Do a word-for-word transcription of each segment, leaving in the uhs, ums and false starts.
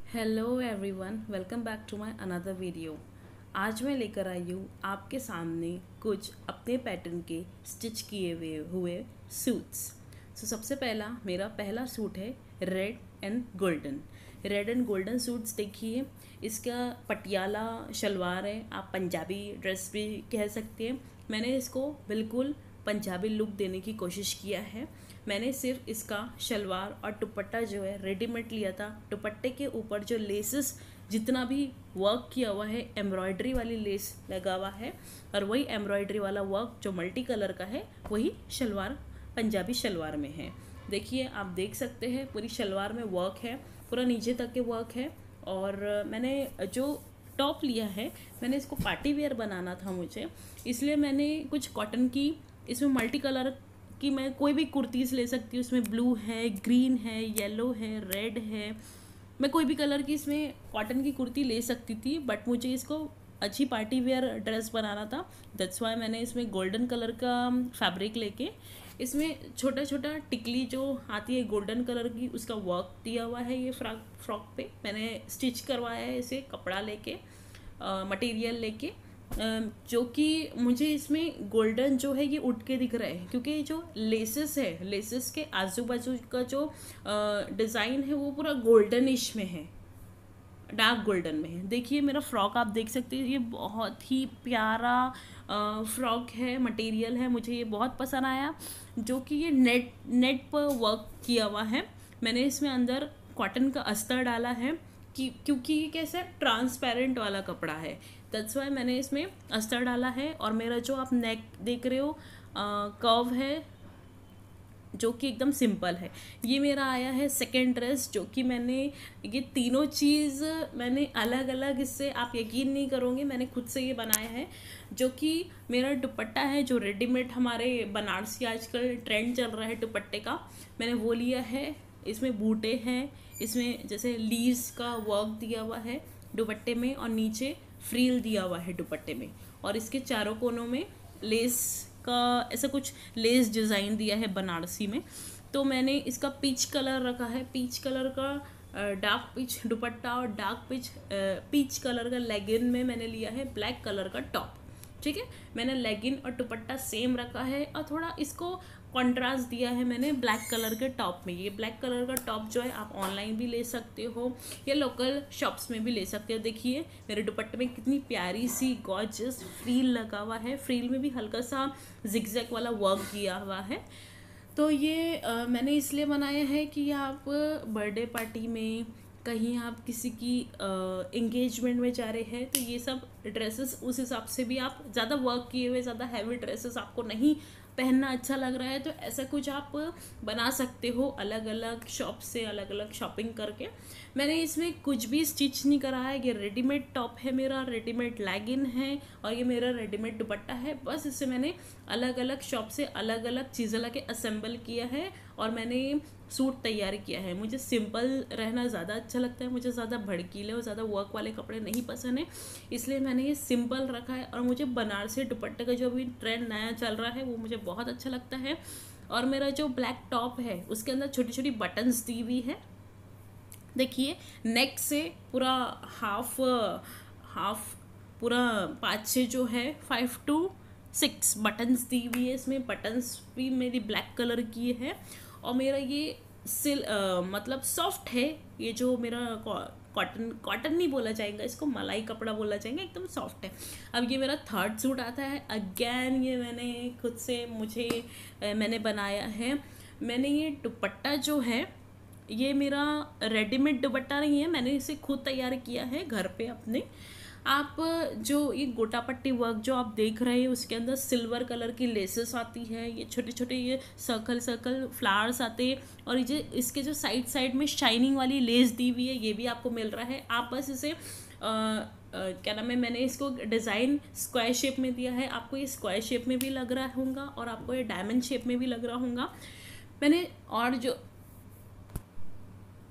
Hello everyone, welcome back to my another video. आज मैं लेकर आई हूँ आपके सामने कुछ अपने पैटर्न के स्टिच किए हुए हुए सूट्स। सो सबसे पहला मेरा पहला सूट है red and golden. Red and golden suits देखिए, इसका पटियाला शलवार है, आप पंजाबी ड्रेस भी कह सकते हैं। मैंने इसको बिल्कुल पंजाबी लुक देने की कोशिश किया है। मैंने सिर्फ इसका शलवार और दुपट्टा जो है रेडीमेड लिया था। दुपट्टे के ऊपर जो लेसेस जितना भी वर्क किया हुआ है, एम्ब्रॉयडरी वाली लेस लगा हुआ है, और वही एम्ब्रॉयडरी वाला वर्क जो मल्टी कलर का है वही शलवार पंजाबी शलवार में है। देखिए, आप देख सकते हैं पूरी शलवार में वर्क है, पूरा नीचे तक के वर्क है। और मैंने जो टॉप लिया है, मैंने इसको पार्टी वेयर बनाना था मुझे, इसलिए मैंने कुछ कॉटन की, इसमें मल्टी कलर कि मैं कोई भी कुर्तीज़ ले सकती हूँ। इसमें ब्लू है, ग्रीन है, येलो है, रेड है, मैं कोई भी कलर की इसमें कॉटन की कुर्ती ले सकती थी, बट मुझे इसको अच्छी पार्टी वेयर ड्रेस बनाना था। दैट्स वाई मैंने इसमें गोल्डन कलर का फैब्रिक लेके इसमें छोटा छोटा टिकली जो आती है गोल्डन कलर की, उसका वर्क दिया हुआ है। ये फ्रॉक फ्रॉक पे मैंने स्टिच करवाया है इसे कपड़ा लेके, मटेरियल लेके, जो कि मुझे इसमें गोल्डन जो है ये उठ के दिख रहा है, क्योंकि जो लेसेस है, लेसेस के आजू बाजू का जो डिज़ाइन है वो पूरा गोल्डनिश में है, डार्क गोल्डन में है। देखिए मेरा फ्रॉक आप देख सकते हैं, ये बहुत ही प्यारा फ्रॉक है, मटेरियल है, मुझे ये बहुत पसंद आया। जो कि ये नेट नेट पर वर्क किया हुआ है। मैंने इसमें अंदर कॉटन का अस्तर डाला है कि क्योंकि ये कैसा ट्रांसपेरेंट वाला कपड़ा है, दैट्स वाई मैंने इसमें अस्तर डाला है। और मेरा जो आप नेक देख रहे हो कर्व है, जो कि एकदम सिंपल है। ये मेरा आया है सेकेंड ड्रेस, जो कि मैंने ये तीनों चीज़ मैंने अलग अलग, इससे आप यकीन नहीं करोगे, मैंने खुद से ये बनाया है। जो कि मेरा दुपट्टा है, जो रेडीमेड हमारे बनारसी आजकल ट्रेंड चल रहा है दुपट्टे का, मैंने वो लिया है। इसमें बूटे हैं, इसमें जैसे लीव्स का वर्क दिया हुआ है दुपट्टे में, और नीचे फ्रील दिया हुआ है दुपट्टे में, और इसके चारों कोनों में लेस का ऐसा कुछ लेस डिज़ाइन दिया है बनारसी में। तो मैंने इसका पीच कलर रखा है, पीच कलर का डार्क पीच दुपट्टा और डार्क पीच पीच कलर का लेगिन में मैंने लिया है ब्लैक कलर का टॉप। ठीक है, मैंने लेगिन और दुपट्टा सेम रखा है, और थोड़ा इसको कॉन्ट्रास्ट दिया है मैंने ब्लैक कलर के टॉप में। ये ब्लैक कलर का टॉप जो है आप ऑनलाइन भी ले सकते हो या लोकल शॉप्स में भी ले सकते हो। देखिए मेरे दुपट्टे में कितनी प्यारी सी गॉर्जियस फ्रील लगा हुआ है, फ्रील में भी हल्का सा जिगजैग वाला वर्क किया हुआ है। तो ये आ, मैंने इसलिए बनाया है कि आप बर्थडे पार्टी में, कहीं आप किसी की इंगेजमेंट में जा रहे हैं, तो ये सब ड्रेसेस उस हिसाब से भी आप ज़्यादा वर्क किए हुए, ज़्यादा हैवी ड्रेसेस आपको नहीं पहनना अच्छा लग रहा है, तो ऐसा कुछ आप बना सकते हो अलग अलग शॉप से, अलग अलग शॉपिंग करके। मैंने इसमें कुछ भी स्टिच नहीं करा है, ये रेडीमेड टॉप है मेरा, रेडीमेड लेगिन है, और ये मेरा रेडीमेड दुपट्टा है। बस इससे मैंने अलग अलग शॉप से अलग अलग चीज़ें ला के असेंबल किया है, और मैंने सूट तैयार किया है। मुझे सिंपल रहना ज़्यादा अच्छा लगता है, मुझे ज़्यादा भड़कीले और ज़्यादा वर्क वाले कपड़े नहीं पसंद है, इसलिए मैंने ये सिंपल रखा है। और मुझे बनारसी दुपट्टे का जो अभी ट्रेंड नया चल रहा है वो मुझे बहुत अच्छा लगता है। और मेरा जो ब्लैक टॉप है उसके अंदर छोटी छोटी बटन्स दी हुई है। देखिए नेक से पूरा हाफ हाफ पूरा पाँच छः जो है फाइव टू सिक्स बटन्स दी हुई है। इसमें बटन्स भी मेरी ब्लैक कलर की है, और मेरा ये सिल आ, मतलब सॉफ्ट है। ये जो मेरा कॉटन कॉटन नहीं बोला जाएगा इसको, मलाई कपड़ा बोला जाएगा, एकदम सॉफ्ट है। अब ये मेरा थर्ड सूट आता है। अगेन ये मैंने खुद से मुझे आ, मैंने बनाया है। मैंने ये दुपट्टा जो है, ये मेरा रेडीमेड दुपट्टा नहीं है, मैंने इसे खुद तैयार किया है घर पे अपने। आप जो ये गोटा पट्टी वर्क जो आप देख रहे हैं, उसके अंदर सिल्वर कलर की लेसेस आती है, ये छोटे छोटे ये सर्कल सर्कल फ्लावर्स आते हैं, और ये इसके जो साइड साइड में शाइनिंग वाली लेस दी हुई है, ये भी आपको मिल रहा है। आप बस इसे आ, आ, क्या नाम है, मैंने इसको डिज़ाइन स्क्वायर शेप में दिया है, आपको ये स्क्वायर शेप में भी लग रहा होगा, और आपको ये डायमंड शेप में भी लग रहा होगा। मैंने और जो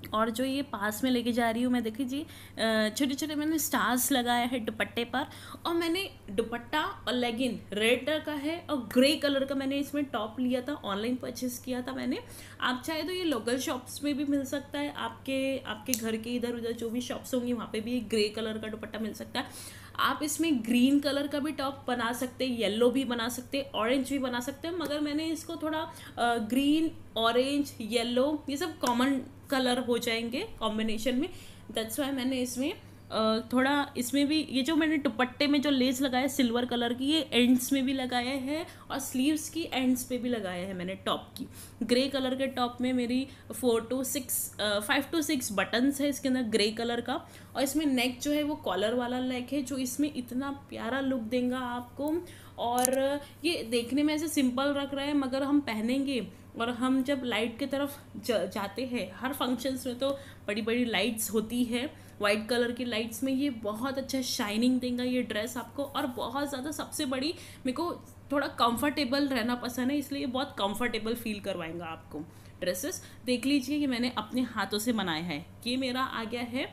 और जो ये पास में लेके जा रही हूँ मैं, देखिए जी छोटे छोटे मैंने स्टार्स लगाया है दुपट्टे पर, और मैंने दुपट्टा और लेगिन रेड कलर का है और ग्रे कलर का मैंने इसमें टॉप लिया था, ऑनलाइन परचेस किया था मैंने। आप चाहे तो ये लोकल शॉप्स में भी मिल सकता है, आपके आपके घर के इधर उधर जो भी शॉप्स होंगी वहाँ पे भी ग्रे कलर का दुपट्टा मिल सकता है। आप इसमें ग्रीन कलर का भी टॉप बना सकते हैं, येलो भी बना सकते हैं, ऑरेंज भी बना सकते हैं, मगर मैंने इसको थोड़ा ग्रीन ऑरेंज येलो ये सब कॉमन कलर हो जाएंगे कॉम्बिनेशन में, दैट्स वाई मैंने इसमें Uh, थोड़ा इसमें भी ये जो मैंने दुपट्टे में जो लेस लगाया सिल्वर कलर की, ये एंड्स में भी लगाया है और स्लीव्स की एंड्स पे भी लगाया है मैंने टॉप की। ग्रे कलर के टॉप में मेरी four two six five two six buttons है इसके अंदर ग्रे कलर का, और इसमें नेक जो है वो कॉलर वाला नेक है जो इसमें इतना प्यारा लुक देगा आपको। और ये देखने में ऐसे सिंपल रख रहा है, मगर हम पहनेंगे और हम जब लाइट की तरफ जाते हैं, हर फंक्शंस में तो बड़ी बड़ी लाइट्स होती है, वाइट कलर की लाइट्स में ये बहुत अच्छा शाइनिंग देगा ये ड्रेस आपको। और बहुत ज़्यादा सबसे बड़ी मेरे को थोड़ा कंफर्टेबल रहना पसंद है, इसलिए ये बहुत कंफर्टेबल फील करवाएंगा आपको ड्रेसेस। देख लीजिए ये मैंने अपने हाथों से बनाया है, ये मेरा आ गया है,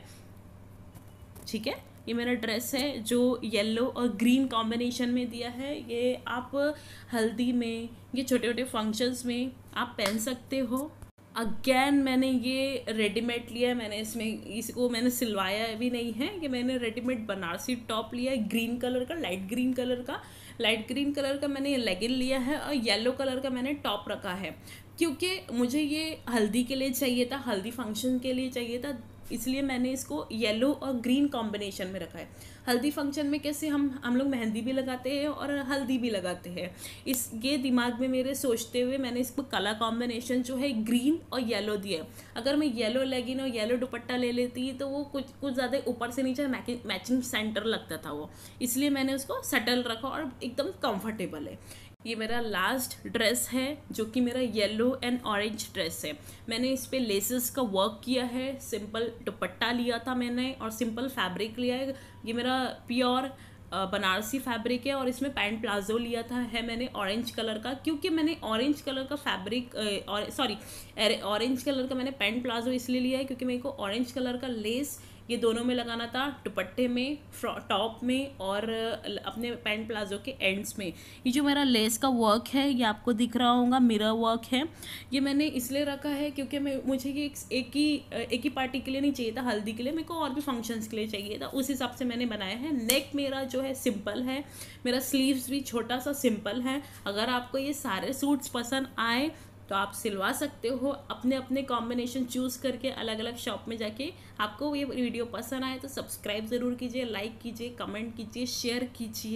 ठीक है। ये मेरा ड्रेस है जो येलो और ग्रीन कॉम्बिनेशन में दिया है, ये आप हल्दी में, ये छोटे छोटे फंक्शंस में आप पहन सकते हो। अगेन मैंने ये रेडीमेड लिया है, मैंने इसमें इसको मैंने सिलवाया भी नहीं है, कि मैंने रेडीमेड बनारसी टॉप लिया है ग्रीन कलर का, लाइट ग्रीन कलर का लाइट ग्रीन कलर का मैंने लेगिन लिया है, और येलो कलर का मैंने टॉप रखा है, क्योंकि मुझे ये हल्दी के लिए चाहिए था, हल्दी फंक्शन के लिए चाहिए था, इसलिए मैंने इसको येलो और ग्रीन कॉम्बिनेशन में रखा है। हल्दी फंक्शन में कैसे हम हम लोग मेहंदी भी लगाते हैं और हल्दी भी लगाते हैं, इस ये दिमाग में मेरे सोचते हुए मैंने इसको कलर कॉम्बिनेशन जो है ग्रीन और येलो दिया है। अगर मैं येलो लेगिन और येलो दुपट्टा ले लेती तो वो कुछ कुछ ज़्यादा ऊपर से नीचे मैचिंग सेंटर लगता था वो, इसलिए मैंने उसको सटल रखा और एकदम कंफर्टेबल है। ये मेरा लास्ट ड्रेस है जो कि मेरा येलो एंड ऑरेंज ड्रेस है। मैंने इस पे लेसेस का वर्क किया है, सिंपल दुपट्टा लिया था मैंने और सिंपल फैब्रिक लिया है, ये मेरा प्योर बनारसी फैब्रिक है, और इसमें पैंट प्लाजो लिया था है मैंने ऑरेंज कलर का, क्योंकि मैंने ऑरेंज कलर का फैब्रिक और सॉरी ऑरेंज कलर का मैंने पैंट प्लाजो इसलिए लिया है क्योंकि मेरे को ऑरेंज कलर का लेस ये दोनों में लगाना था, दुपट्टे में, टॉप में और अपने पैंट प्लाजो के एंड्स में। ये जो मेरा लेस का वर्क है ये आपको दिख रहा होगा, मिरर वर्क है, ये मैंने इसलिए रखा है क्योंकि मैं मुझे ये एक, एक ही एक ही पार्टी के लिए नहीं चाहिए था, हल्दी के लिए, मेरे को और भी फंक्शंस के लिए चाहिए था, उस हिसाब से मैंने बनाया है। नेक मेरा जो है सिंपल है, मेरा स्लीव्स भी छोटा सा सिंपल है। अगर आपको ये सारे सूट्स पसंद आए तो आप सिलवा सकते हो, अपने अपने कॉम्बिनेशन चूज़ करके अलग अलग शॉप में जाके। आपको ये वीडियो पसंद आए तो सब्सक्राइब ज़रूर कीजिए, लाइक कीजिए, कमेंट कीजिए, शेयर कीजिए।